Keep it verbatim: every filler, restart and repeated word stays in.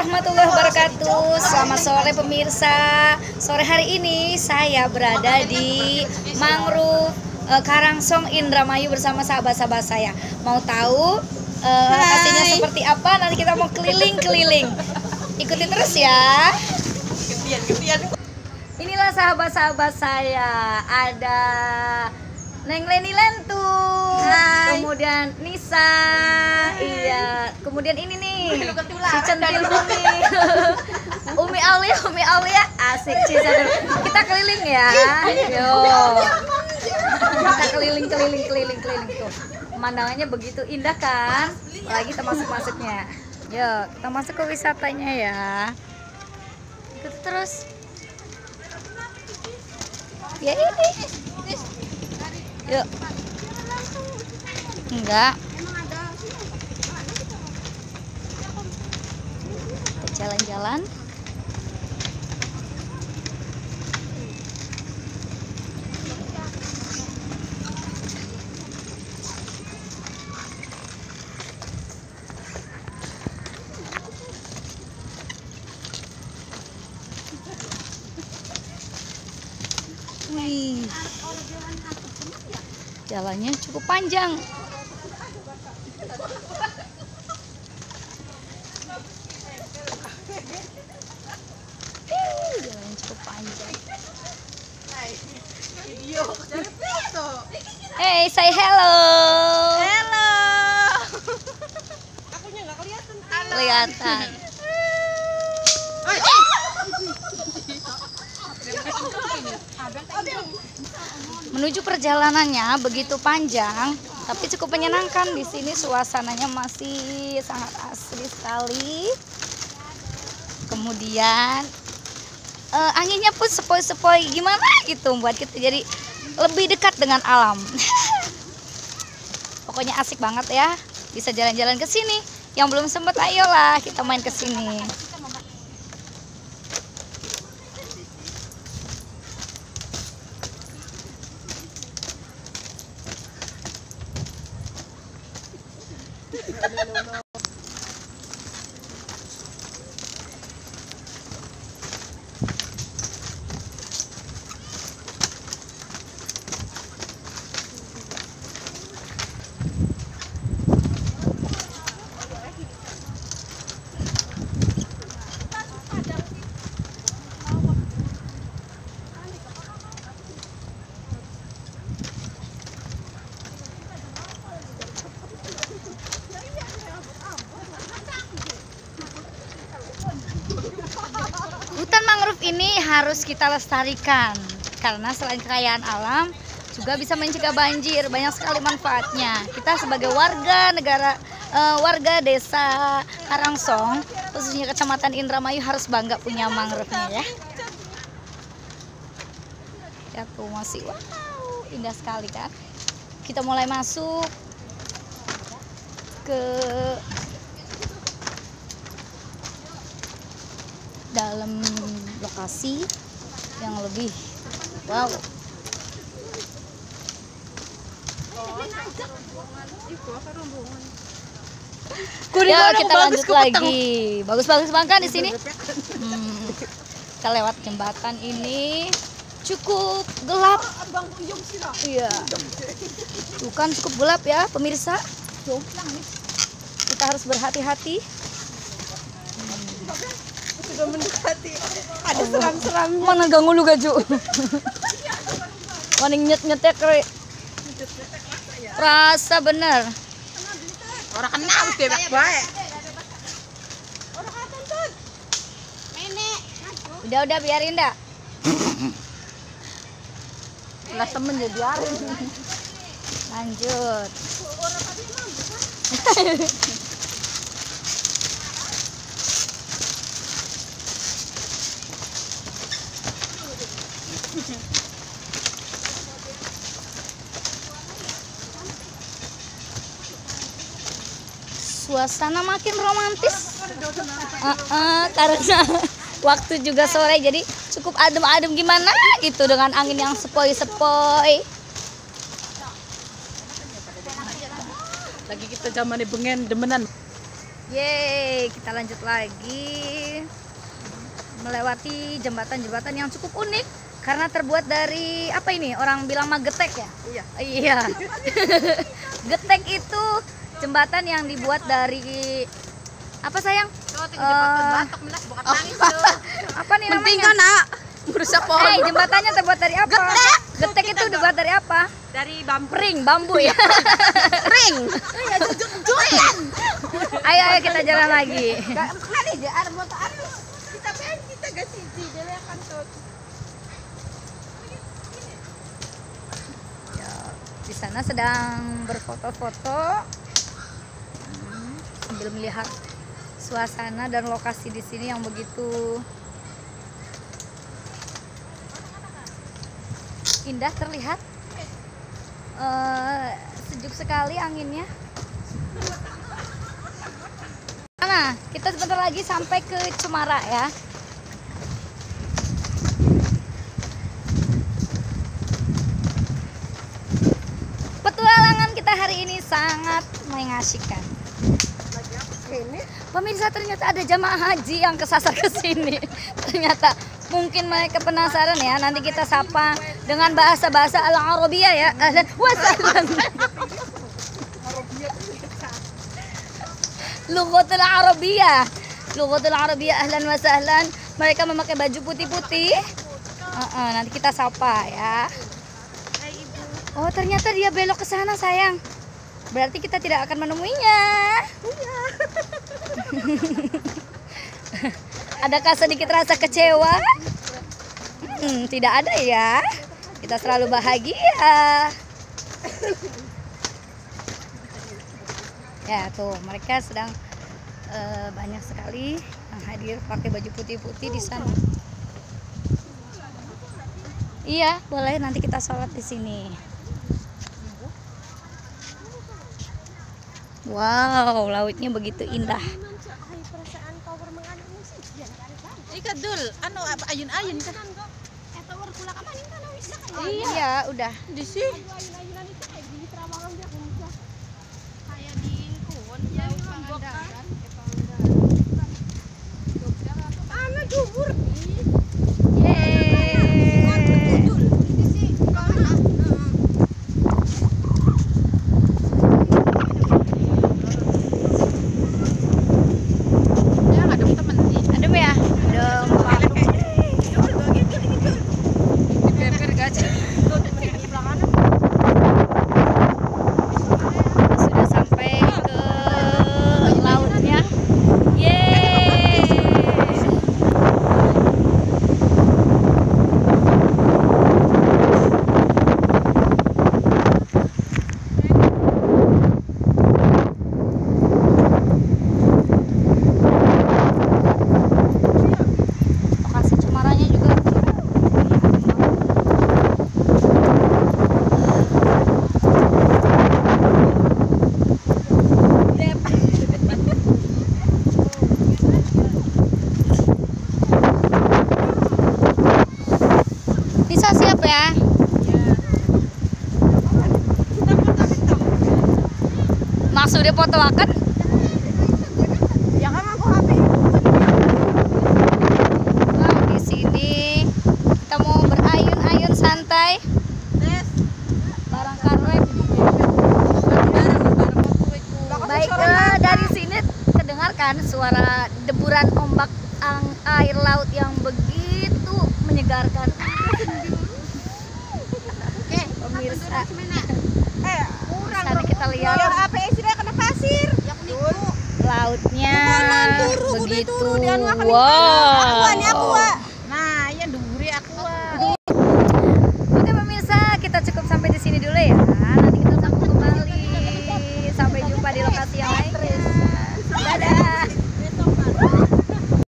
warahmatullahi wabarakatuh. Selamat sore pemirsa. Sore hari ini saya berada di Mangrove uh, Karangsong Indramayu bersama sahabat-sahabat saya. Mau tahu uh, lokasinya seperti apa? Nanti kita mau keliling-keliling. Ikuti terus ya. Inilah sahabat-sahabat saya. Ada Neng Leni Lentung, Hai. kemudian Nisa, iya, kemudian ini nih, si Centil Umi, Umi Aulia, Umi Aulia, asik sih. Kita keliling ya, yo, kita keliling, keliling, keliling, keliling tuh, pemandangannya begitu indah kan, lagi kita masuk masuknya, yo, kita masuk ke wisatanya ya, ikuti terus, ya ini. Yuk. Enggak. Kita jalan-jalan. Wih. Jalannya cukup panjang. Jalannya cukup panjang. Hey, say hello. Halo. Akunya nggak kelihatan. Kelihatan. Menuju perjalanannya begitu panjang, tapi cukup menyenangkan. Di sini suasananya masih sangat asri sekali. Kemudian eh, anginnya pun sepoi-sepoi gimana gitu, buat kita jadi lebih dekat dengan alam. Pokoknya asik banget ya, bisa jalan-jalan ke sini. Yang belum sempat, ayolah kita main ke sini. Hutan mangrove ini harus kita lestarikan karena selain kekayaan alam juga bisa mencegah banjir. Banyak sekali manfaatnya. Kita sebagai warga negara eh, warga desa Karangsong, khususnya Kecamatan Indramayu, harus bangga punya mangrove-nya ya. Ya tuh masih wow, indah sekali kan. Kita mulai masuk ke dalam lokasi yang lebih wow. Ya kita lanjut lagi. Bagus-bagus banget kan di sini. Hmm, kita lewat jembatan ini cukup gelap. Iya. Bukan cukup gelap ya pemirsa. Kita harus berhati-hati. Sudah mendekati, ada seram-seram. Mana ganggu lu gaju? Waning nyet nyetek re. Rasa bener. Orang kena harus bebek baik. Orang apa tuh? Nenek. Udah udah biarin dah. Lah temen jadi biarin. Lanjut. Suasana makin romantis uh, uh, karena waktu juga sore, jadi cukup adem-adem gimana gitu dengan angin yang sepoi-sepoi. Lagi kita zaman bengen demenan. Yeay, kita lanjut lagi melewati jembatan-jembatan yang cukup unik karena terbuat dari apa ini? Orang bilang mah getek ya? Iya. Iya. Getek itu jembatan yang dibuat dari apa sayang? Uh, apa nih namanya? Penting kan, Nak? Berusaha pohon. Eh, jembatannya terbuat dari apa? Getek. Getek itu dibuat dari apa? Dari bambu. Ring, bambu ya. Ring. Ya jujuran. Ayo, ayo kita jalan lagi. Kali aja ada motor arus. Kita pengen kita gak siji dia akan tuh. Ya, di sana sedang berfoto-foto hmm, sambil melihat suasana dan lokasi di sini yang begitu indah terlihat. Uh, sejuk sekali anginnya. Nah, kita sebentar lagi sampai ke Cemara ya. Petualangan kita hari ini sangat mengasyikan. Pemirsa, ternyata ada jamaah haji yang kesasar ke sini. Ternyata mungkin mereka penasaran ya. Nanti kita sapa dengan bahasa-bahasa Al-Arabiyah ya. Ahlan wa sahlan. Lughatul Arabiyah. Lughatul Arabiyah ahlan wa sahlan. Mereka memakai baju putih-putih. Uh-uh, nanti kita sapa ya. Oh, ternyata dia belok ke sana, sayang. Berarti kita tidak akan menemuinya. Iya. Adakah sedikit rasa kecewa? Hmm, tidak ada ya. Kita selalu bahagia. Ya tuh, mereka sedang uh, banyak sekali yang hadir pakai baju putih-putih di sana. Iya, boleh nanti kita sholat di sini. Wow, lautnya begitu indah. Ika dul, anu apa ayun-ayun kan? Iya, udah. Di sini. Sudah foto akan? Ya kan aku H P. Nah, di sini kita mau berayun-ayun santai. Tes. Barang karep. Baiklah, dari sini terdengarkan suara deburan ombak air laut yang begitu menyegarkan. Oke, pemirsa. Eh, kurang kita lihat. A P S kena pasir. Lautnya begitu wow. wow.